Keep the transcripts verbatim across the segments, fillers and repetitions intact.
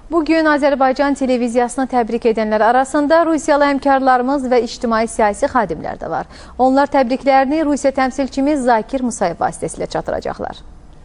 Bugün Azərbaycan televiziyasını təbrik edənlər arasında Rusiyalı həmkarlarımız və ictimai-siyasi xadimlər də var. Onlar təbriklərini Rusiya təmsilçimiz Zakir Musayev vasitəsilə çatdıracaqlar.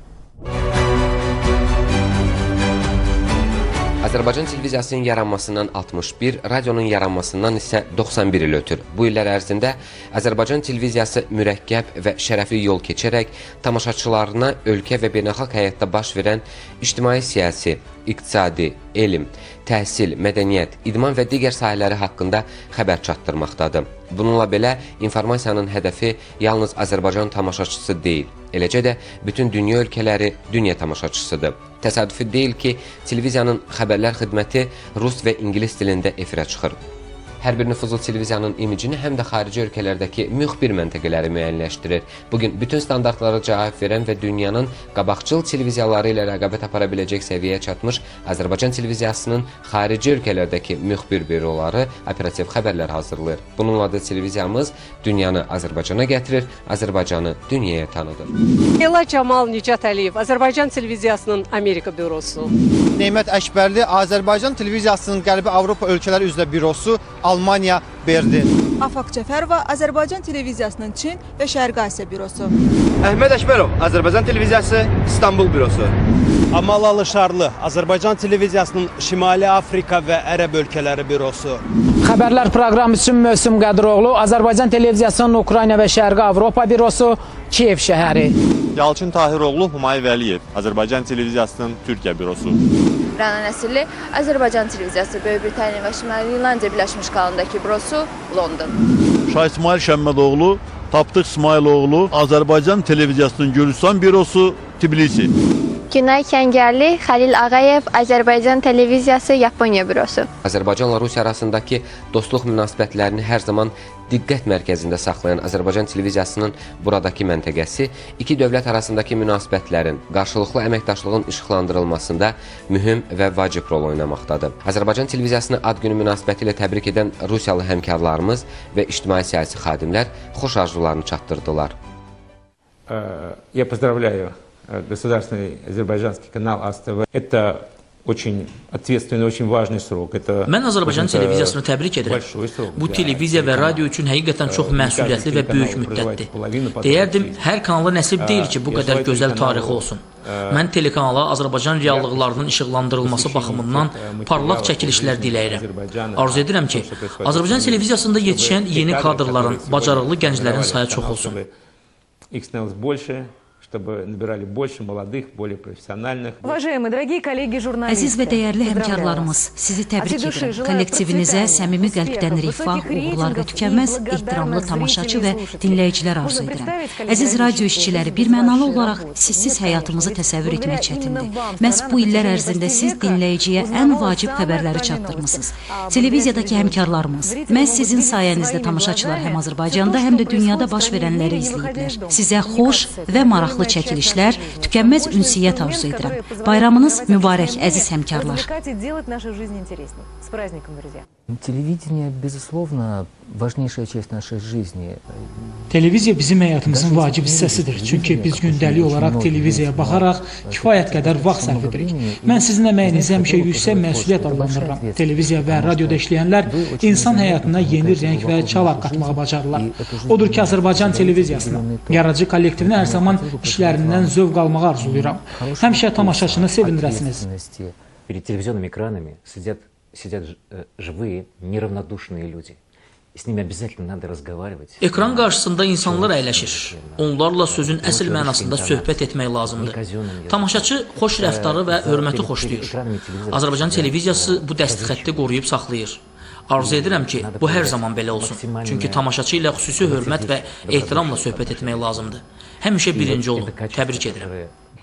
Azərbaycan televiziyasının yaranmasından altmış bir, radionun yaranmasından isə doxsan bir il ötür. Bu illər ərzində Azərbaycan televiziyası mürəkkəb və şərəfli yol keçərək tamaşaçılarına ölkə və beynəlxalq həyatda baş verən ictimai-siyasi, iqtisadi, elm, təhsil, mədəniyyət, idman və digər sahələri haqqında xəbər çatdırmaqdadır. Bununla belə informasiyanın hədəfi yalnız Azərbaycan tamaşaçısı deyil, eləcə də bütün dünya ölkələri dünya tamaşaçısıdır. Təsadüfi deyil ki, televiziyanın xəbərlər xidməti rus və ingilis dilində efirə çıxır. Hər bir nüfuzlu televiziyanın imicini həm də xarici ölkələrdəki müxbir məntəqələri müəyyənləşdirir. Bugün bütün standartlara cavab verən və dünyanın qabaqcıl televiziyaları ilə rəqabət apara biləcək səviyyəyə çatmış Azərbaycan televiziyasının xarici ölkələrdəki müxbir büroları operativ xəbərlər hazırlayır. Bununla da televiziyamız dünyanı Azərbaycana gətirir, Azərbaycanı dünyaya tanıdır. Ela Camal Nicat Əliyev, Azərbaycan televiziyasının Amerika bürosu. Nemət Əkbərli, Azərbaycan televiziyasının Qərbi Avropa ölkələri üzrə bürosu, Almanya, Berlin. Afaq Cəfərova, Azərbaycan televiziyasının Çin və Şərqi Asiya bürosu. Əhməd Əkbərov, Azərbaycan televiziyası, İstanbul bürosu. Amal Alışarlı, Azərbaycan televiziyasının Şimali Afrika və Ərəb ölkələri bürosu. Xəbərlər proqramı üçün Möhsüm Qədiroğlu, Azərbaycan televiziyasının Ukrayna və Şərqi Avropa bürosu, Kiyev şəhəri. Yalçın Tahiroğlu, Humayi Vəliyev, Azərbaycan televiziyasının Türkiyə bürosu. Rəna Nəsirli, Azərbaycan televiziyası, Böyük Britaniya və Şimali İrlandiya Birləşmiş Krallığındakı bürosu, London. Şah İsmail Şəmmədoğlu, Tapdıq İsmailoğlu, Azərbaycan televiziyasının Gürcistan bürosu, Tbilisi. Günay Kəngərli, Xəlil Ağayev, Azərbaycan televiziyası, Yaponiya bürosu. Azərbaycanla Rusiya arasındakı dostluq münasibətlərini hər zaman diqqət mərkəzində saxlayan Azərbaycan televiziyasının buradakı məntəqəsi iki dövlət arasındakı münasibətlərin, qarşılıqlı əməkdaşlığın işıqlandırılmasında mühüm və vacib rol oynamaqdadır. Azərbaycan televiziyasını ad günü münasibəti ilə təbrik edən Rusiyalı həmkarlarımız və ictimai-siyasi xadimlər xoş arzularını çatdırdılar. Я поздравляю государственный азербайджанский канал АСТV. Это очень ответственный, очень важный срок. Mən Azərbaycan televiziyasını təbrik edirəm. Bu televiziya və radio üçün həqiqətən çox məsuliyyətli və böyük müddətdir. Deyərdim, hər kanala nəsib deyil ki, bu qədər gözəl tarixi olsun. Mən telekanala Azərbaycan reallıqlarının işıqlandırılması baxımından parlaq çəkilişlər diləyirəm. Arzu edirəm ki, Azərbaycan televiziyasında yetişən yeni kadrların, bacarıqlı gənclərin sayı çox olsun. чтобы набирали больше молодых, более профессиональных. Əziz və dəyərli həmkarlarımız, sizi təbrik edirəm. Kollektivinizə səmimi qəlbdən rifah, uğurlar və tükənməz ehtiramlı tamaşaçı və dinləyicilər arzu edirəm. Əziz radio işçiləri, bir mənalı olaraq sizsiz həyatımızı təsəvvür etmək çətindir. Məhz bu illər ərzində siz dinləyiciyə ən vacib xəbərləri çatdırmısınız. Televiziyadakı həmkarlarımız, məhz sizin sayənizdə tamaşaçılar həm Azərbaycanda, həm də dünyada baş verənləri izləyiblər. Sizə xoş və maraqlı çəkilişlər, tükənməz ünsiyyət arzu edirəm. Bayramınız mübarək, əziz həmkarlar. Телевидение, безусловно, важнейшая часть нашей жизни. Televiziya bizim həyatımızın vacib hissəsidir. Çünki biz gündəlik olaraq televiziyaya baxaraq kifayət qədər vaxt sərf edirik. Mən sizin əməyinizi həmişə yüksək məsuliyyət adlandırıram. Televiziya və radioda işləyənlər insan həyatına yeni rəng və çalar qatmağı bacarırlar. Odur ki, Azərbaycan televiziyasına, yaradıcı kollektivinə hər zaman işlərindən zövq almağı arzulayıram. Həmişə tamaşaçını sevindirəsiniz. Перед телевизионными экранами сидят сидят живые, неравнодушные люди. С ними обязательно надо разговаривать. Ekran qarşısında insanlar əyləşir. Onlarla sözün əsl mənasında söhbət etmək lazımdır. Tamaşaçı xoş rəftarı və hörməti xoşlayır. Azərbaycan televiziyası bu dəstxətti qoruyub saxlayır. Arzu edirəm ki, bu hər zaman belə olsun. Çünki tamaşaçı ilə xüsusi hörmət və ehtiramla söhbət etmək lazımdır. Həmişə birinci olun. Təbrik edirəm.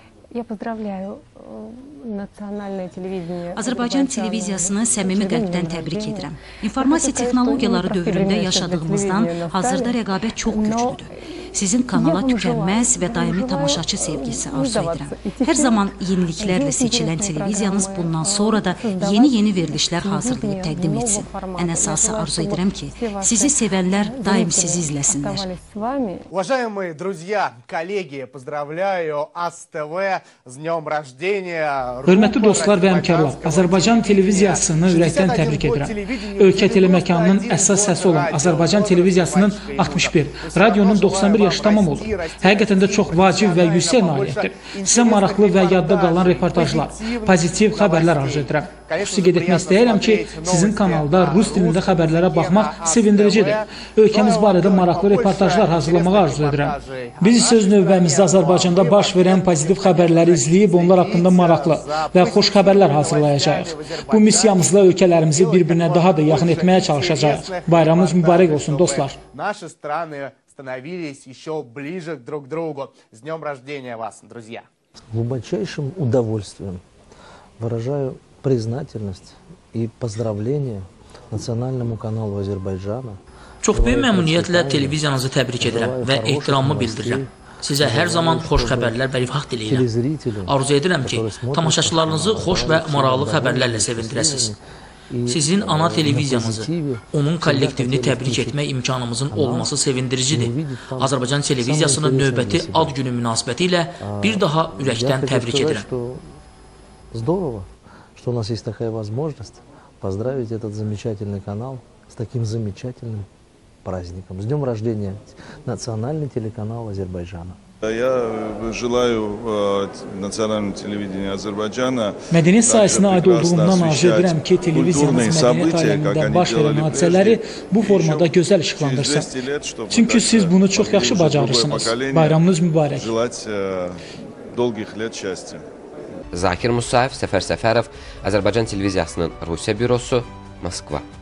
Azərbaycan televiziyasını səmimi qəlbdən təbrik edirəm. İnformasiya texnologiyaları dövründə yaşadığımızdan hazırda rəqabət çox güclüdür. sizin kanala tükənməz və daimi tamaşaçı sevgisi arzu edirəm. Hər zaman yeniliklərlə seçilən televiziyanız bundan sonra da yeni-yeni verilişlər hazırlayıb təqdim etsin. Ən əsası arzu edirəm ki, sizi sevənlər daim sizi izləsinlər. Уважаемые друзья, коллеги, поздравляю АСТV с днем рождения. Hörmətli dostlar və həmkarlar, Azərbaycan televiziyasını ürəkdən təbrik edirəm. Ölkə teleməkanının əsas səsi olan Azərbaycan televiziyasının altmış bir, radionun doxsan bir yaşı tamam olur. Həqiqətən də çox vacib və yüksək nailiyyətdir. Sizə maraqlı və yadda qalan reportajlar, pozitiv xəbərlər arzu edirəm. Xüsusi qeyd etmək istəyirəm ki, sizin kanalda rus dilində xəbərlərə baxmaq sevindiricidir. Ölkəmiz barədə maraqlı reportajlar hazırlamağı arzu edirəm. Biz isə öz növbəmizdə Azərbaycanda baş verən pozitiv xəbərləri izləyib, onlar haqqında maraqlı və xoş xəbərlər hazırlayacağıq. Bu missiyamızla ölkələrimizi bir-birinə daha da yaxın etməyə çalışacağıq. Bayramınız mübarək olsun, dostlar. Наши страны становились еще ближе друг к другу. С днем рождения вас, друзья! Глубочайшим удовольствием выражаю признательность и поздравления национальному каналу Азербайджана. Çox böyük məmnuniyyətlə televiziyanızı təbrik edirəm və ehtiramımı bildirirəm. Sizə hər zaman xoş xəbərlər və rifah diləyirəm. Arzu edirəm ki, tamaşaçılarınızı xoş və maraqlı xəbərlərlə sevindirəsiniz. Sizin ana televiziyanızı, onun kollektivini təbrik etmək imkanımızın olması sevindiricidir. Azərbaycan televiziyasının növbəti ad günü münasibəti ilə bir daha ürəkdən təbrik edirəm. Здорово, что у нас есть такая возможность поздравить этот замечательный канал с таким замечательным праздником. С днем рождения национальный телеканал Азербайджана. Я желаю национальному телевидению Azərbaycana Mədəniyyət sahəsinə aid olduğundan arzu edirəm ki, televiziyamız mədəniyyət aləmində baş verən hadisələri bu formada gözəl işıqlandırsın. Çünki siz bunu çox yaxşı bacarırsınız. Bayramınız mübarək. Zakir Musayev, Səfər Səfərov, Azərbaycan televiziyasının Rusiya bürosu, Moskva.